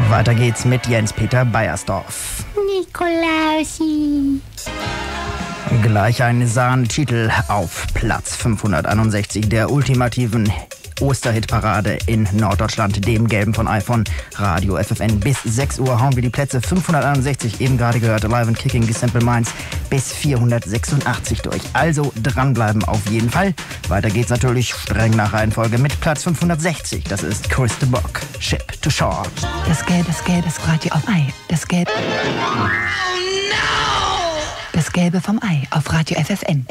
Weiter geht's mit Jens-Peter Beiersdorf. Nikolausi. Gleich ein Sahnentitel auf Platz 561 der ultimativen Osterhitparade in Norddeutschland, dem Gelben von iPhone Radio FFN. Bis 6 Uhr hauen wir die Plätze 561, eben gerade gehört, Alive and Kicking, die Simple Minds, bis 486 durch. Also dranbleiben auf jeden Fall. Weiter geht's natürlich streng nach Reihenfolge mit Platz 560. Das ist Chris de Burgh, Ship to Shore. Das Gelbe ist Radio auf Ei. Das Gelbe. Oh no! Das Gelbe vom Ei auf Radio FFN.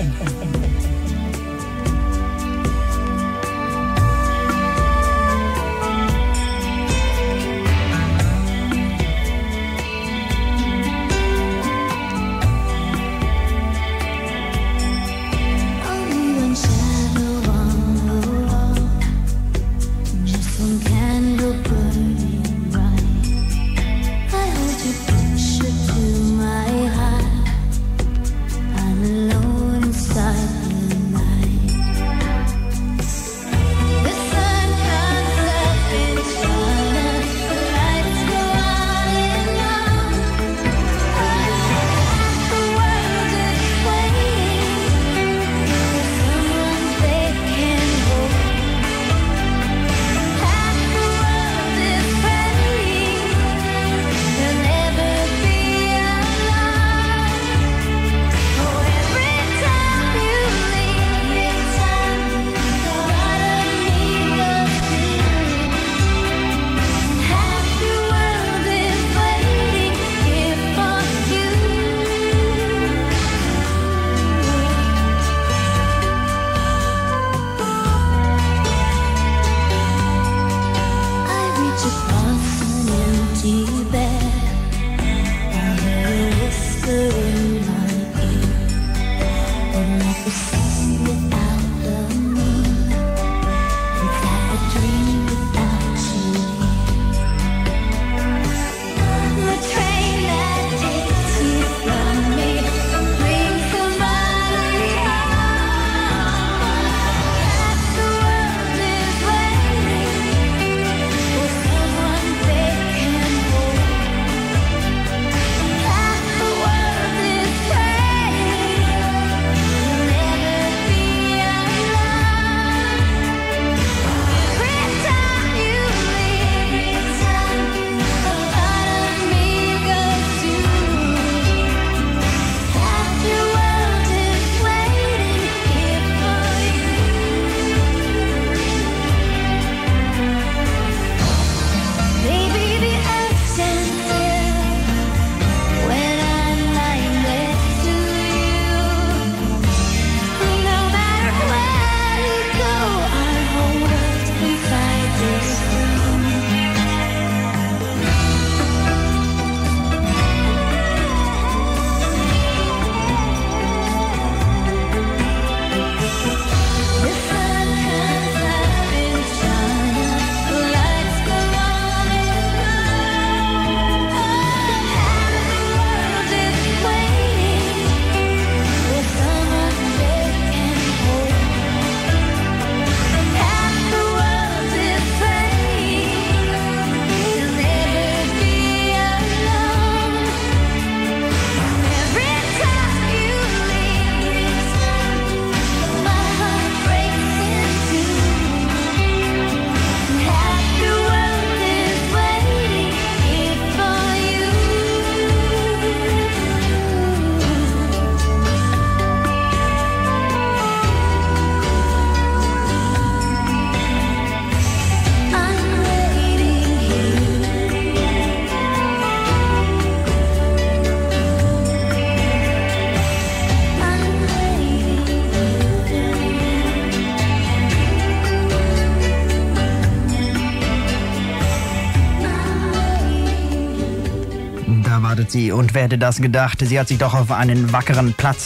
Sie, und wer hätte das gedacht, sie hat sich doch auf einen wackeren Platz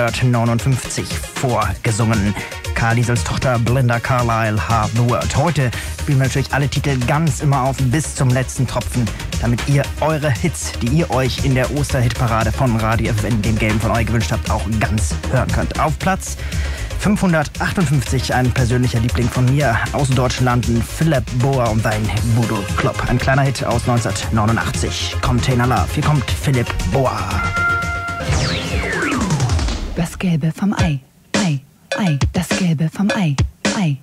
559 vorgesungen. Carl Liesels Tochter Belinda Carlisle, Half the World. Heute spielen wir natürlich alle Titel ganz immer auf bis zum letzten Tropfen, damit ihr eure Hits, die ihr euch in der Osterhitparade von Radio FFN, dem Gelben von euch gewünscht habt, auch ganz hören könnt. Auf Platz 558, ein persönlicher Liebling von mir aus Deutschland, Philipp Boa und sein Voodoo Club. Ein kleiner Hit aus 1989. Container Love. Hier kommt Philipp Boa. Das Gelbe vom Ei. Ei, Ei, das Gelbe vom Ei. Ei.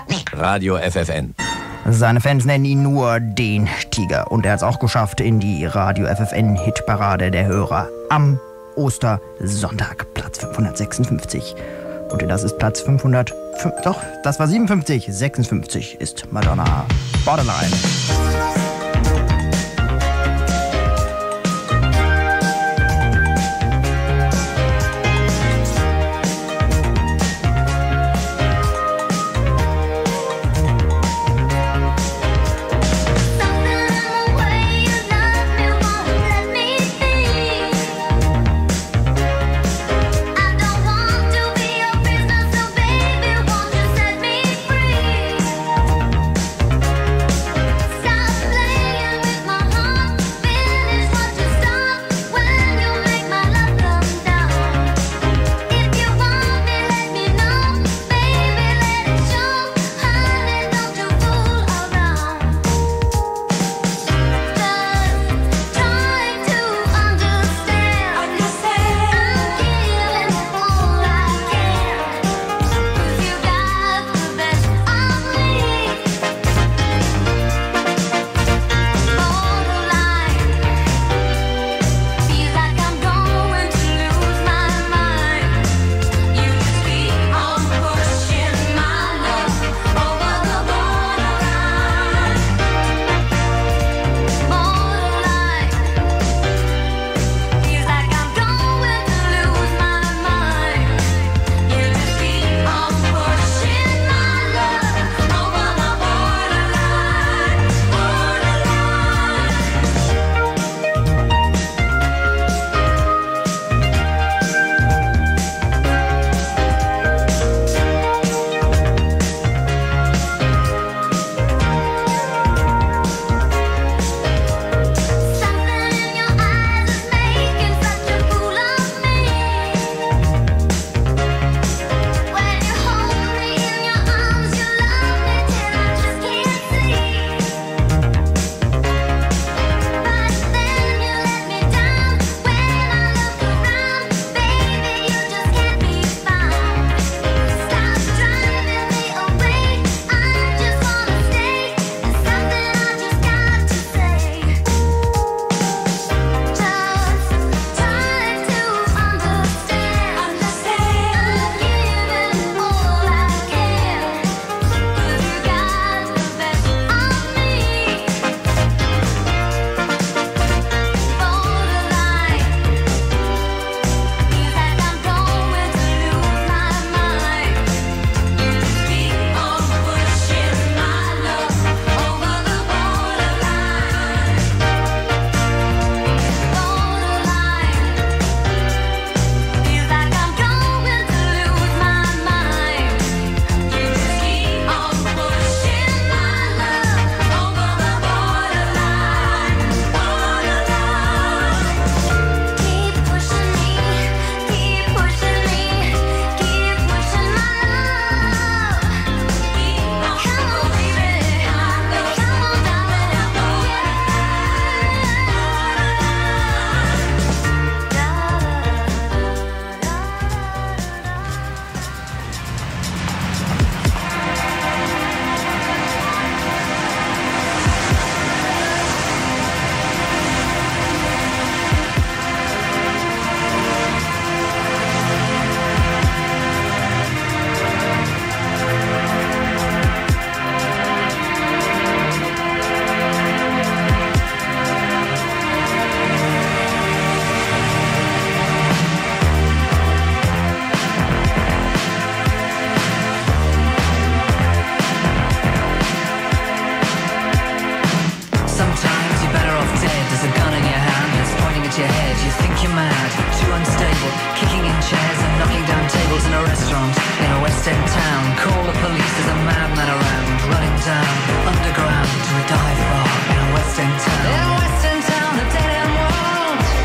Radio FFN. Seine Fans nennen ihn nur den Tiger. Und er hat es auch geschafft in die Radio FFN Hitparade der Hörer am Ostersonntag. Platz 556. Und das ist Platz 500. Doch, das war 57. 56 ist Madonna. Borderline.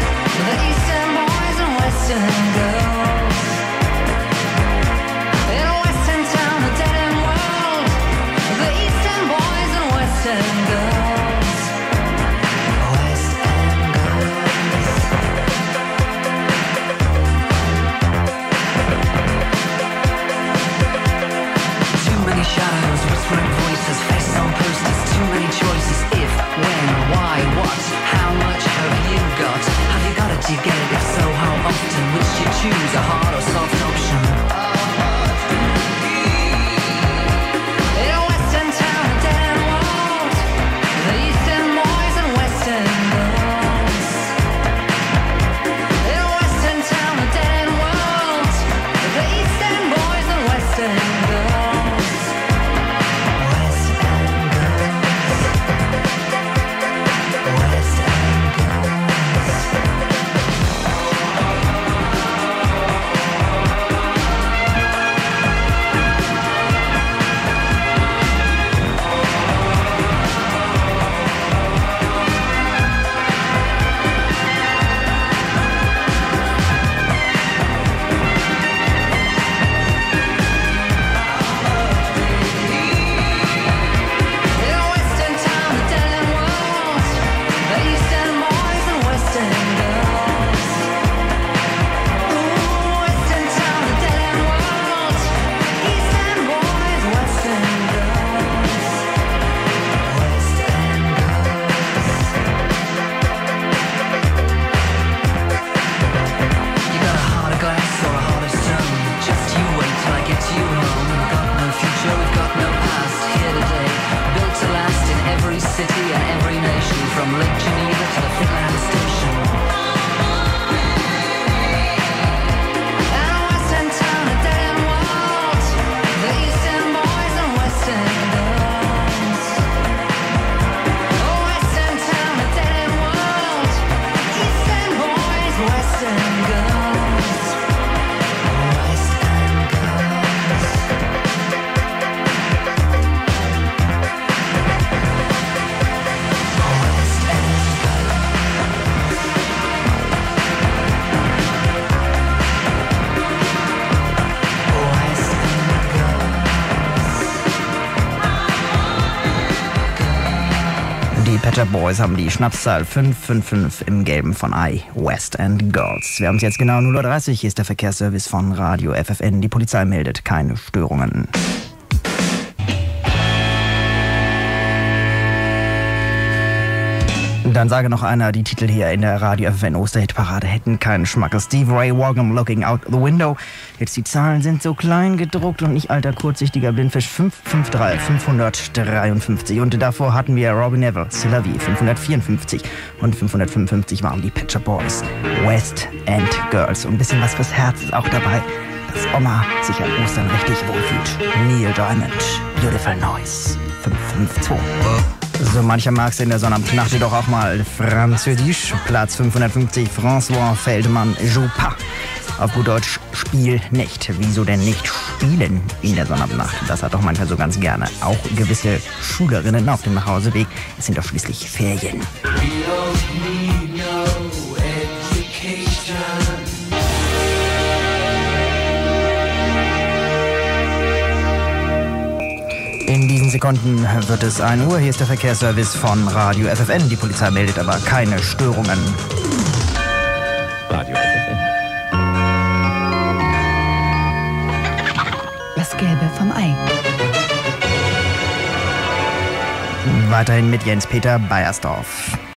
Western girls. In city and every nation, from Lake Geneva to the Finland Station. And a western town, a dead-end world, the eastern boys and western girls. A western town, a dead-end world, eastern boys, western girls. Western girls. Die Pet Shop Boys haben die Schnapszahl 555 im Gelben von Ei, West End Girls. Wir haben es jetzt genau 0:30 Uhr, hier ist der Verkehrsservice von Radio FFN. Die Polizei meldet keine Störungen. Dann sage noch einer, die Titel hier in der Radio FFN Osterhit-Parade hätten keinen Schmack. Steve Ray Vaughan, Looking Out the Window. Jetzt die Zahlen sind so klein gedruckt und ich alter kurzsichtiger Blindfisch 553. Und davor hatten wir Robbie Neville, C'est la vie 554 und 555 waren die Pet Shop Boys, West End Girls. Und ein bisschen was fürs Herz ist auch dabei, dass Oma sich an Ostern richtig wohlfühlt. Neil Diamond, Beautiful Noise 552. So mancher mag's in der Sonnabendnacht jedoch auch mal französisch. Platz 550, François Feldmann, Joue pas. Auf gut Deutsch, spiel nicht. Wieso denn nicht spielen in der Sonnabendnacht? Das hat doch manchmal so ganz gerne. Auch gewisse Schülerinnen auf dem Nachhauseweg. Es sind doch schließlich Ferien. In diesen Sekunden wird es 1 Uhr. Hier ist der Verkehrsservice von Radio FFN. Die Polizei meldet aber keine Störungen. Radio FFN. Das Gelbe vom Ei. Weiterhin mit Jens-Peter Beiersdorf.